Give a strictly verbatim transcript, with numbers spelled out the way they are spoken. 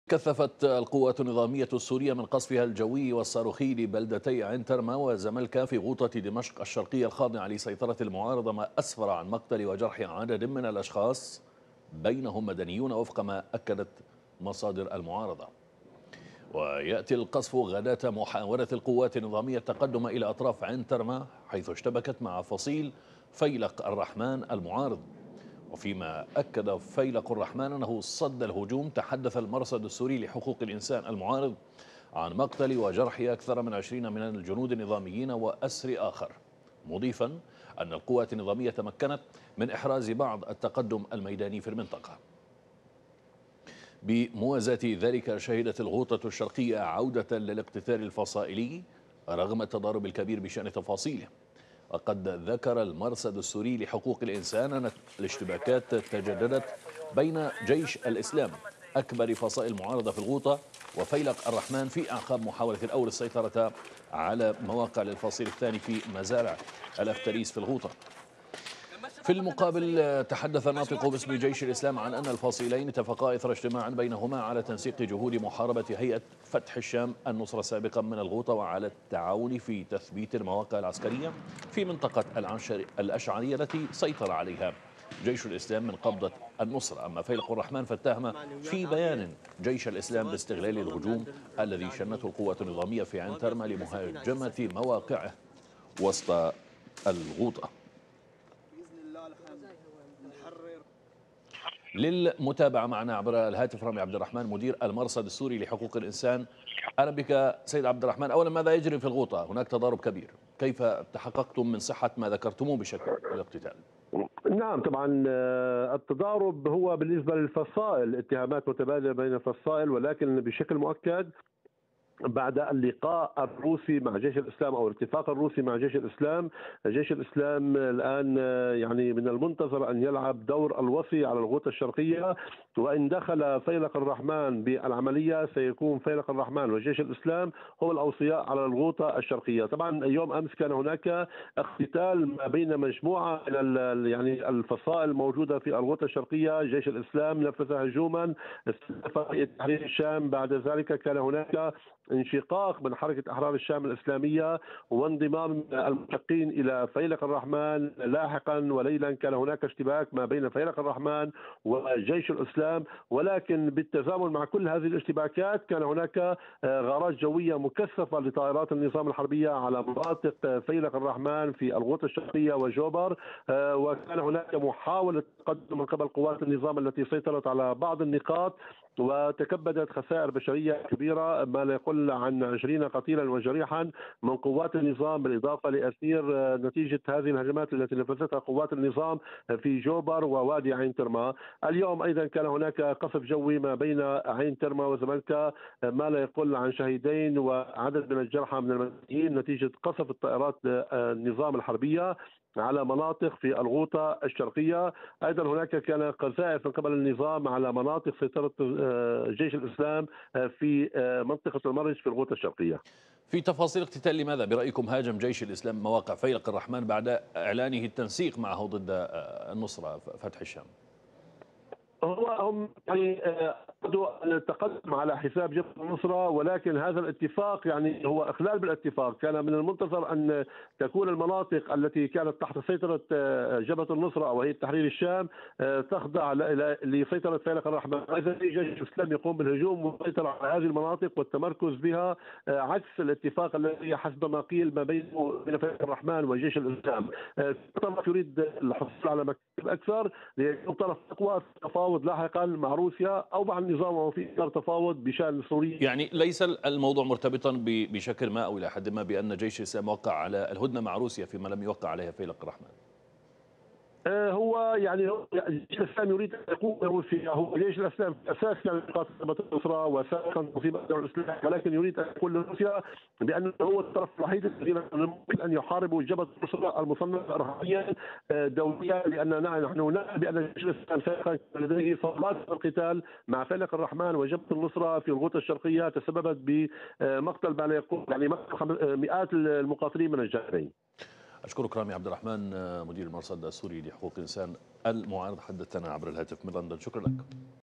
كثفت القوات النظامية السورية من قصفها الجوي والصاروخي لبلدتي عين ترمى وزملكا في غوطة دمشق الشرقية الخاضعة لسيطرة المعارضة، ما أسفر عن مقتل وجرح عدد من الأشخاص بينهم مدنيون وفق ما أكدت مصادر المعارضة. ويأتي القصف غداة محاولة القوات النظامية التقدم إلى أطراف عين ترمى، حيث اشتبكت مع فصيل فيلق الرحمن المعارض. وفيما أكد فيلق الرحمن أنه صد الهجوم، تحدث المرصد السوري لحقوق الإنسان المعارض عن مقتل وجرح أكثر من عشرين من الجنود النظاميين وأسر آخر، مضيفا أن القوات النظامية تمكنت من إحراز بعض التقدم الميداني في المنطقة. بموازاة ذلك، شهدت الغوطة الشرقية عودة للاقتتال الفصائلي رغم التضارب الكبير بشأن تفاصيله. وقد ذكر المرصد السوري لحقوق الإنسان أن الاشتباكات تجددت بين جيش الإسلام أكبر فصائل المعارضة في الغوطة وفيلق الرحمن في أعقاب محاولة الأول السيطرة على مواقع للفصيل الثاني في مزارع الأفتريس في الغوطة. في المقابل، تحدث الناطق باسم جيش الإسلام عن أن الفصيلين اتفقا إثر اجتماع بينهما على تنسيق جهود محاربة هيئة فتح الشام النصرة سابقا من الغوطة، وعلى التعاون في تثبيت المواقع العسكرية في منطقة الأشعرية التي سيطر عليها جيش الإسلام من قبضة النصرة. أما فيلق الرحمن فاتهم في بيان جيش الإسلام باستغلال الهجوم الذي شنته القوات النظامية في عين ترمى لمهاجمة مواقعه وسط الغوطة. للمتابعة معنا عبر الهاتف رامي عبد الرحمن، مدير المرصد السوري لحقوق الإنسان. أهلا بك سيد عبد الرحمن. أولا، ماذا يجري في الغوطة؟ هناك تضارب كبير، كيف تحققتم من صحة ما ذكرتموه بشكل الاقتتال؟ نعم، طبعا التضارب هو بالنسبة للفصائل اتهامات متبادلة بين الفصائل، ولكن بشكل مؤكد بعد اللقاء الروسي مع جيش الإسلام أو الاتفاق الروسي مع جيش الإسلام، جيش الإسلام الآن يعني من المنتظر أن يلعب دور الوصي على الغوطة الشرقية، وإن دخل فيلق الرحمن بالعملية سيكون فيلق الرحمن وجيش الإسلام هم الأوصياء على الغوطة الشرقية. طبعا يوم أمس كان هناك اقتتال ما بين مجموعة من يعني الفصائل الموجودة في الغوطة الشرقية. جيش الإسلام نفذ هجوما استهدف تحرير الشام، بعد ذلك كان هناك انشقاق من حركة أحرار الشام الإسلامية وانضمام المشقين إلى فيلق الرحمن. لاحقا وليلا كان هناك اشتباك ما بين فيلق الرحمن وجيش الإسلام، ولكن بالتزامن مع كل هذه الاشتباكات كان هناك غارات جوية مكثفة لطائرات النظام الحربية على مناطق فيلق الرحمن في الغوطة الشرقية وجوبر، وكان هناك محاولة تقدم من قبل قوات النظام التي سيطرت على بعض النقاط وتكبدت خسائر بشرية كبيرة، ما لا يقل عن عشرين قتيلا وجريحا من قوات النظام، بالإضافة لأسير نتيجة هذه الهجمات التي نفذتها قوات النظام في جوبر ووادي عين ترمى. اليوم أيضا كان هناك قصف جوي ما بين عين ترمى وزملكا، ما لا يقل عن شهيدين وعدد من الجرحى من المدنيين نتيجة قصف الطائرات النظام الحربية على مناطق في الغوطة الشرقية. أيضا هناك كان قذائف من قبل النظام على مناطق سيطرة جيش الإسلام في منطقة المرج في الغوطة الشرقية. في تفاصيل اقتتال، لماذا برأيكم هاجم جيش الإسلام مواقع فيلق الرحمن بعد إعلانه التنسيق معه ضد النصرة فتح الشام؟ هو هم يعني أرادوا التقدم على حساب جبهة النصرة، ولكن هذا الاتفاق يعني هو إخلال بالاتفاق. كان من المنتظر أن تكون المناطق التي كانت تحت سيطرة جبهة النصرة أو هيئة تحرير الشام تخضع لسيطرة فيلق الرحمن، وإذا جيش الإسلام يقوم بالهجوم والسيطرة على هذه المناطق والتمركز بها، عكس الاتفاق الذي حسب ما قيل ما بين فيلق الرحمن وجيش الإسلام. طرف يريد الحصول على مكاسب أكثر ليكون طرف أقوى تفاوض لاحقا مع روسيا او مع النظام وهو في اطار تفاوض بشان سوريا. يعني ليس الموضوع مرتبطا بشكل ما او الى حد ما بان جيش الاسلام وقع على الهدنه مع روسيا فيما لم يوقع عليها فيلق الرحمن؟ هو يعني جيش الاسلام يريد ان يقوم بروسيا، هو جيش الاسلام في اساس كان يقاتل جبهه النصره وسابقا في بدر الاسلام، ولكن يريد ان يقول لروسيا بانه هو الطرف الوحيد الذي يمكن ان يحارب جبهه النصره المصنفه ارهابيا دوليا، لان نحن نعلم بان جيش الاسلام سابقا كان لديه صولات القتال مع فيلق الرحمن وجبهه النصره في الغوطه الشرقيه تسببت بمقتل ما لا يقل يعني مئات المقاتلين من الجانبين. أشكرك رامي عبد الرحمن، مدير المرصد السوري لحقوق الإنسان المعارض، حدثنا عبر الهاتف من لندن. شكرا لك.